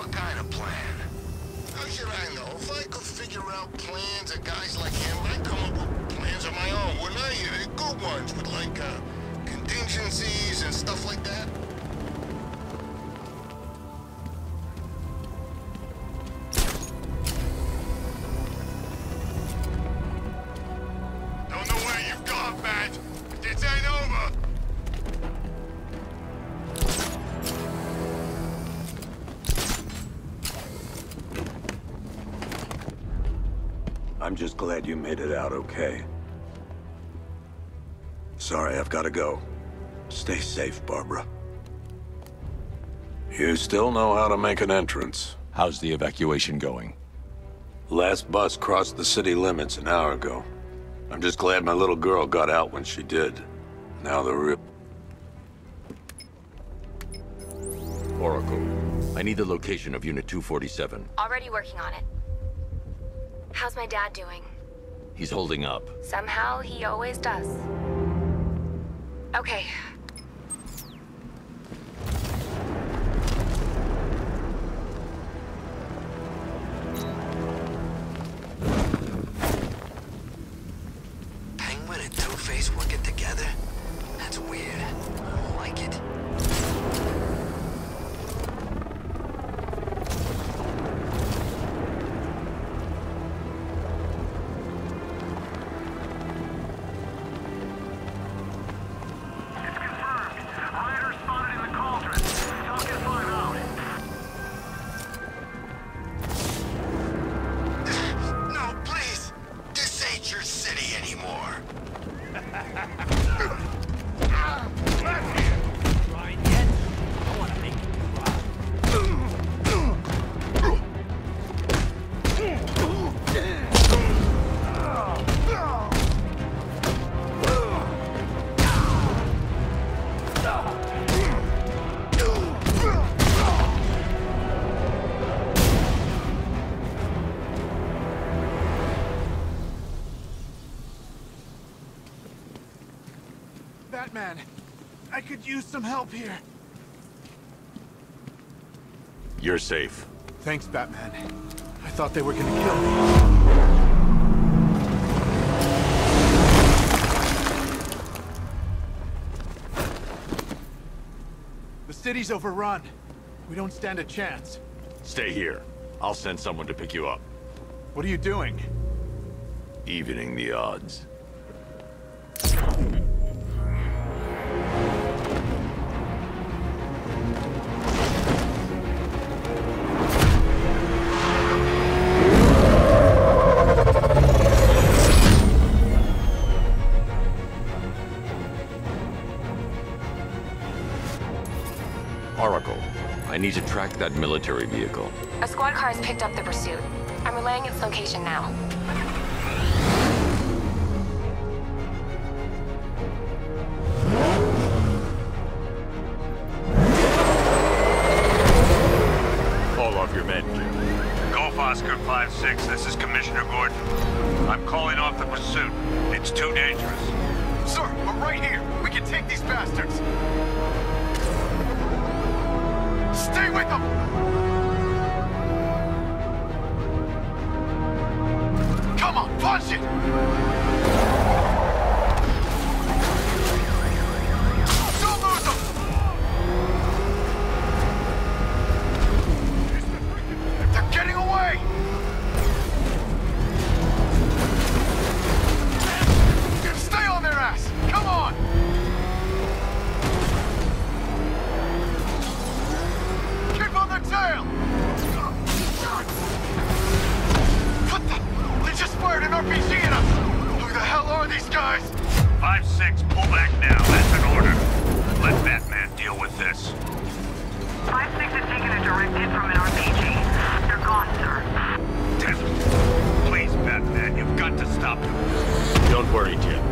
What kind of plan? How should I know? If I could figure out plans of guys like him, I'd come up with plans of my own, wouldn't I? Good ones with, like, contingencies and stuff like that. Don't know where you've gone, Matt. This ain't over. I'm just glad you made it out okay. Sorry, I've got to go. Stay safe, Barbara. You still know how to make an entrance. How's the evacuation going? Last bus crossed the city limits an hour ago. I'm just glad my little girl got out when she did. Now the real... Oracle, I need the location of Unit 247. Already working on it. How's my dad doing? He's holding up. Somehow, he always does. Okay. Penguin and Two-Face working together? That's weird. I don't like it. Batman, I could use some help here. You're safe. Thanks, Batman. I thought they were gonna kill me. The city's overrun. We don't stand a chance. Stay here. I'll send someone to pick you up. What are you doing? Evening the odds. Oracle, I need to track that military vehicle. A squad car has picked up the pursuit. I'm relaying its location now. Call off your men, Jim. Golf Oscar 5-6, this is Commissioner Gordon. I'm calling off the pursuit. It's too dangerous. Sir, we're right here. We can take these bastards. Stay with them! Come on, punch it! Don't lose them! They're getting away! Stay on their ass! Come on! Tail! What the? They just fired an RPG at us! Who the hell are these guys? 5-6, pull back now. That's an order. Let Batman deal with this. 5-6 has taken a direct hit from an RPG. They're gone, sir. Damn it. Please, Batman, you've got to stop them. Don't worry, Jim.